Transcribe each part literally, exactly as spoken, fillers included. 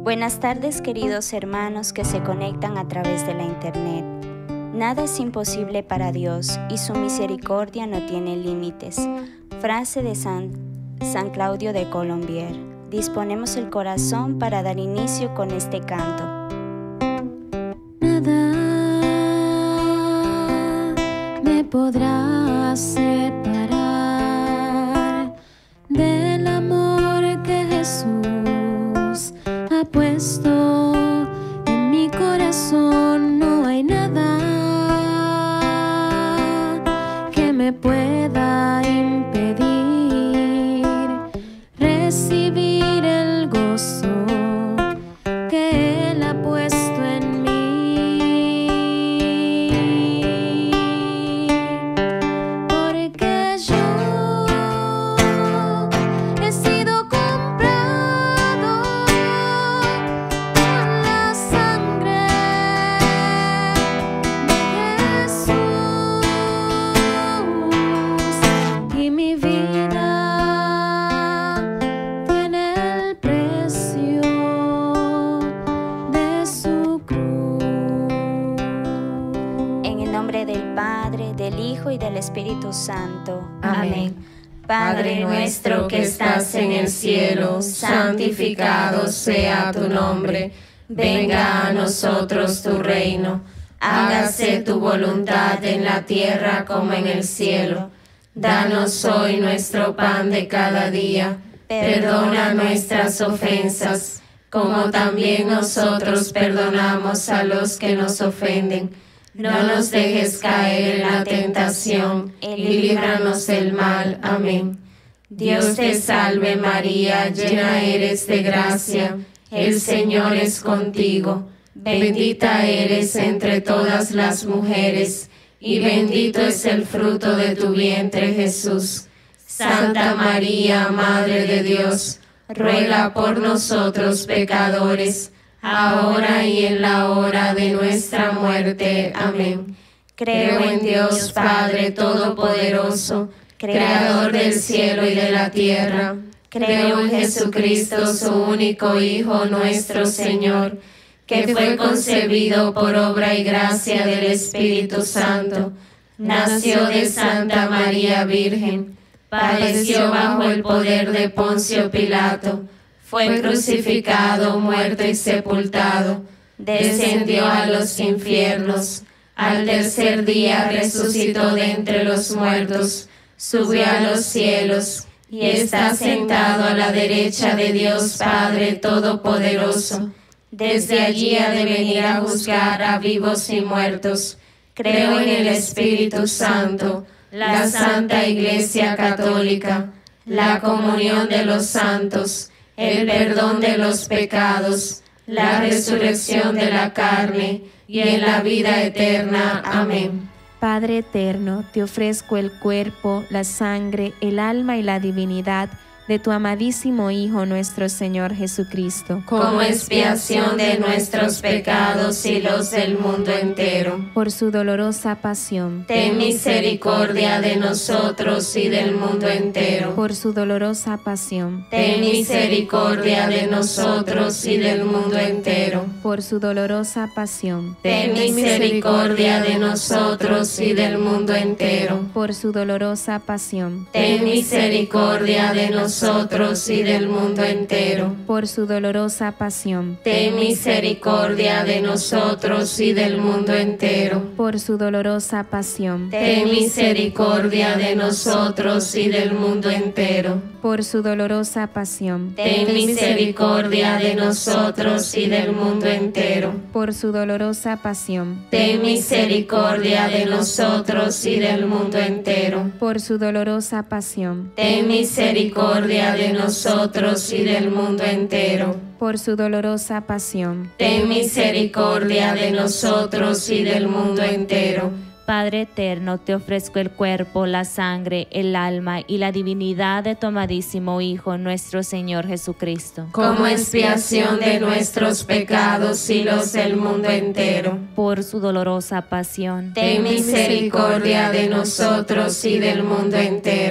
Buenas tardes, queridos hermanos que se conectan a través de la internet. Nada es imposible para Dios y su misericordia no tiene límites. Frase de San, San Claudio de Colombier. Disponemos el corazón para dar inicio con este canto. Nada me podrá separar del amor que Jesús ha puesto en mi corazón. No hay nada que me pueda impedir recibir el gozo que Él ha puesto en mí, porque yo he sido comprado con la sangre de Jesús, y mi vida tiene el precio de su cruz. En el nombre del Padre, del Hijo y del Espíritu Santo. Amén. Padre nuestro que estás en el cielo, santificado sea tu nombre. Venga a nosotros tu reino. Hágase tu voluntad en la tierra como en el cielo. Danos hoy nuestro pan de cada día. Perdona nuestras ofensas, como también nosotros perdonamos a los que nos ofenden. No nos dejes caer en la tentación y líbranos del mal. Amén. Dios te salve María, llena eres de gracia, el Señor es contigo. Bendita eres entre todas las mujeres, y bendito es el fruto de tu vientre, Jesús. Santa María, Madre de Dios, ruega por nosotros pecadores, ahora y en la hora de nuestra muerte. Amén. Creo en Dios Padre Todopoderoso, Creador del cielo y de la tierra. Creo en Jesucristo, su único Hijo, nuestro Señor, que fue concebido por obra y gracia del Espíritu Santo. Nació de Santa María Virgen, padeció bajo el poder de Poncio Pilato, fue crucificado, muerto y sepultado, descendió a los infiernos, al tercer día resucitó de entre los muertos, subió a los cielos y está sentado a la derecha de Dios Padre Todopoderoso. Desde allí ha de venir a juzgar a vivos y muertos. Creo en el Espíritu Santo, la Santa Iglesia Católica, la comunión de los santos, el perdón de los pecados, la resurrección de la carne y en la vida eterna. Amén. Padre eterno, te ofrezco el cuerpo, la sangre, el alma y la divinidad de tu amadísimo Hijo, nuestro Señor Jesucristo, como expiación de nuestros pecados y los del mundo entero. Por su dolorosa pasión, ten misericordia de nosotros y del mundo entero. Por su dolorosa pasión, ten misericordia de nosotros y del mundo entero. Por su dolorosa pasión, ten misericordia de nosotros y del mundo entero. Por su dolorosa pasión, ten misericordia de nosotros nosotros y del mundo entero. Por su dolorosa pasión, ten misericordia de nosotros y del mundo entero. Por su dolorosa pasión, ten misericordia de nosotros y del mundo entero. Por su dolorosa pasión, ten misericordia de nosotros y del mundo entero. Por su dolorosa pasión, ten misericordia de nosotros y del mundo entero. Por su dolorosa pasión, ten misericordia de nosotros y del mundo entero. Por su dolorosa pasión, ten misericordia de nosotros y del mundo entero. Padre eterno, te ofrezco el cuerpo, la sangre, el alma y la divinidad de tu amadísimo Hijo, nuestro Señor Jesucristo, como expiación de nuestros pecados y los del mundo entero. Por su dolorosa pasión, ten misericordia de nosotros y del mundo entero.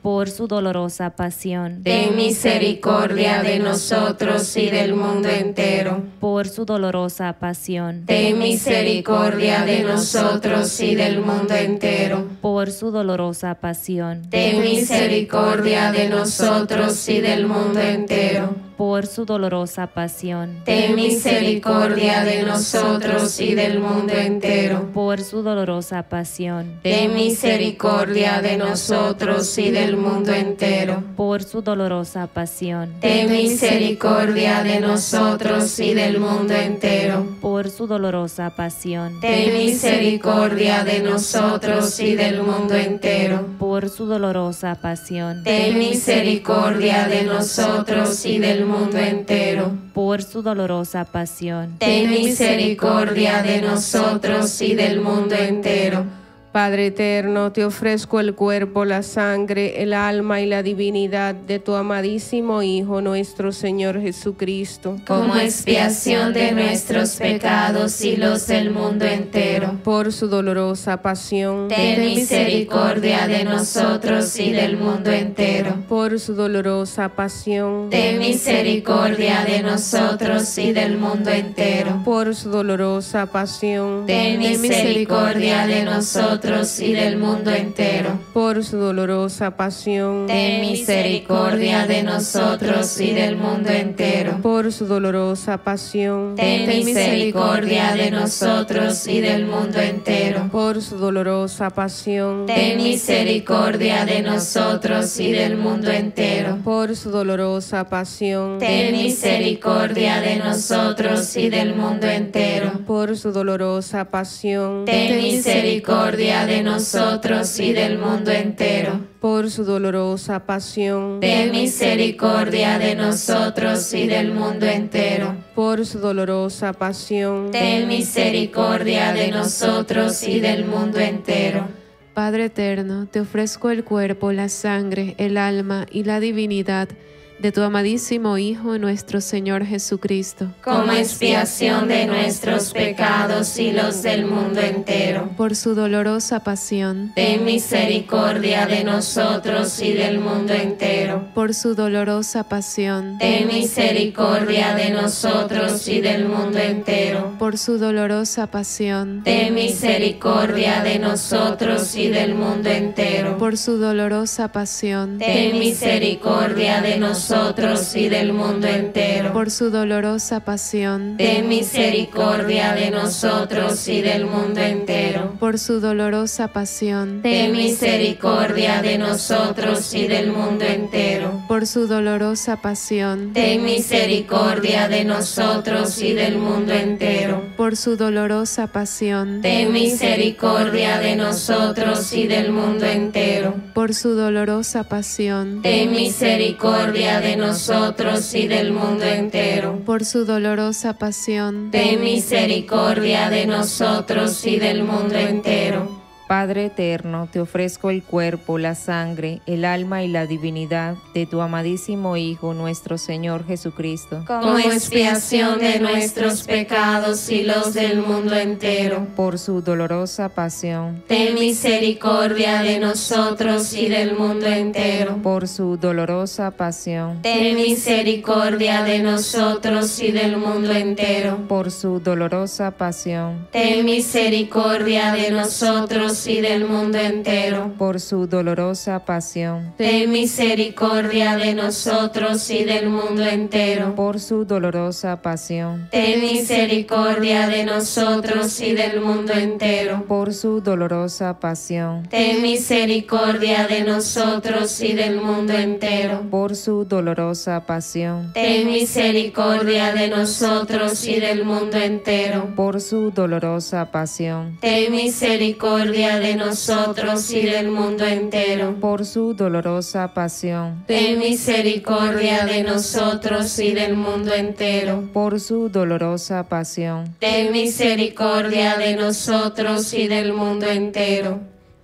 por su dolorosa pasión. Ten misericordia de nosotros y del mundo entero. Por su dolorosa pasión. Ten misericordia de nosotros y del mundo entero. Por su dolorosa pasión. Ten misericordia de nosotros y del mundo entero. Por su dolorosa pasión. Ten misericordia de nosotros y del mundo entero. Por su dolorosa pasión. Ten misericordia de nosotros y del mundo entero. Por su dolorosa pasión. Ten misericordia de nosotros y del mundo entero. Por su dolorosa pasión. Ten misericordia de nosotros y del mundo entero. Por su dolorosa pasión. Ten misericordia de nosotros y del mundo entero. Por su dolorosa pasión. Ten misericordia de nosotros y del mundo entero. Padre eterno, te ofrezco el cuerpo, la sangre, el alma y la divinidad de tu amadísimo Hijo, nuestro Señor Jesucristo, como expiación de nuestros pecados y los del mundo entero. Por su dolorosa pasión. Ten misericordia de nosotros y del mundo entero. Por su dolorosa pasión. Ten misericordia de nosotros y del mundo entero. Por su dolorosa pasión. Ten misericordia de nosotros y del mundo entero. Por su dolorosa pasión. Ten misericordia de nosotros y del mundo entero. Por su dolorosa pasión. Ten misericordia de nosotros y del mundo entero. Por su dolorosa pasión. Ten misericordia de nosotros y del mundo entero. Por su dolorosa pasión. Ten misericordia de nosotros y del mundo entero. Por su dolorosa pasión. Ten misericordia de nosotros y del mundo entero. Por su dolorosa pasión. Ten misericordia de nosotros y del mundo entero. Por su dolorosa pasión. Ten misericordia de nosotros y del mundo entero. Padre eterno, te ofrezco el cuerpo, la sangre, el alma y la divinidad de tu amadísimo Hijo, nuestro Señor Jesucristo, como expiación de nuestros pecados y los del mundo entero. por su dolorosa pasión. Ten misericordia de nosotros y del mundo entero. Por su dolorosa pasión. Ten misericordia de nosotros y del mundo entero. Por su dolorosa pasión. Ten misericordia de nosotros y del mundo entero. Por su dolorosa pasión. Ten misericordia de nosotros y del mundo entero. Por su dolorosa pasión. Ten misericordia de nosotros y del mundo entero. Por su dolorosa pasión. Ten misericordia de nosotros y del mundo entero. Por su dolorosa pasión. Ten misericordia de nosotros y del mundo entero. Por su dolorosa pasión. Ten misericordia de nosotros y del mundo entero. Por su dolorosa pasión. Ten misericordia de nosotros y del mundo entero. Por su dolorosa pasión. Ten misericordia de nosotros y del mundo entero. Padre eterno, te ofrezco el cuerpo, la sangre, el alma y la divinidad de tu amadísimo Hijo, nuestro Señor Jesucristo, como expiación de nuestros pecados y los del mundo entero. por su dolorosa pasión. Ten misericordia de nosotros y del mundo entero. Por su dolorosa pasión. Ten misericordia de nosotros y del mundo entero. Por su dolorosa pasión. Ten misericordia de nosotros y del mundo entero. Por su dolorosa pasión. Ten misericordia de nosotros y del mundo entero. Por su dolorosa pasión. Ten misericordia de nosotros y del mundo entero. Por su dolorosa pasión. Ten misericordia de nosotros y del mundo entero. Por su dolorosa pasión. Ten misericordia de nosotros y del mundo entero. Por su dolorosa pasión. Ten misericordia de nosotros y del mundo entero. Por su dolorosa pasión. Ten misericordia de nosotros y del mundo entero. Por su dolorosa pasión. Ten misericordia de nosotros y del mundo entero.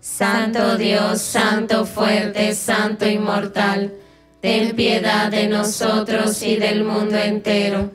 Santo Dios, Santo fuerte, Santo inmortal, ten piedad de nosotros y del mundo entero.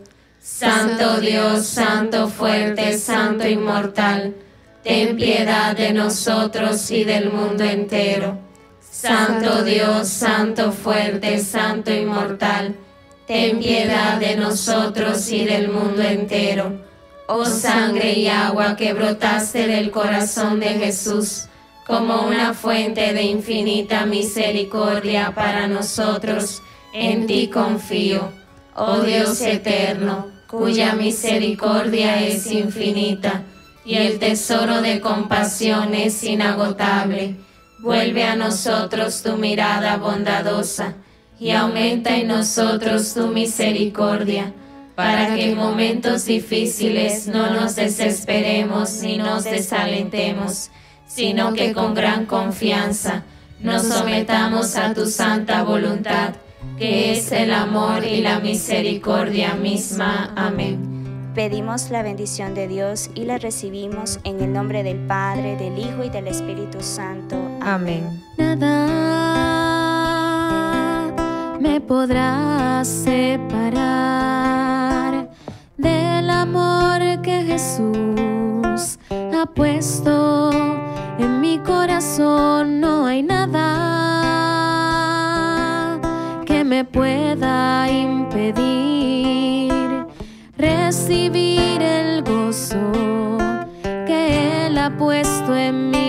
Santo Dios, Santo fuerte, Santo inmortal, ten piedad de nosotros y del mundo entero. Santo Dios, Santo fuerte, Santo inmortal, ten piedad de nosotros y del mundo entero. Oh sangre y agua que brotaste del corazón de Jesús, como una fuente de infinita misericordia para nosotros, en ti confío. Oh Dios eterno, cuya misericordia es infinita y el tesoro de compasión es inagotable, vuelve a nosotros tu mirada bondadosa y aumenta en nosotros tu misericordia, para que en momentos difíciles no nos desesperemos ni nos desalentemos, sino que con gran confianza nos sometamos a tu santa voluntad, que es el amor y la misericordia misma. Amén. Pedimos la bendición de Dios y la recibimos en el nombre del Padre, del Hijo y del Espíritu Santo. Amén. Nada me podrá separar del amor que Jesús ha puesto en mi corazón. No hay nada que me pueda impedir recibir el gozo que Él ha puesto en mí.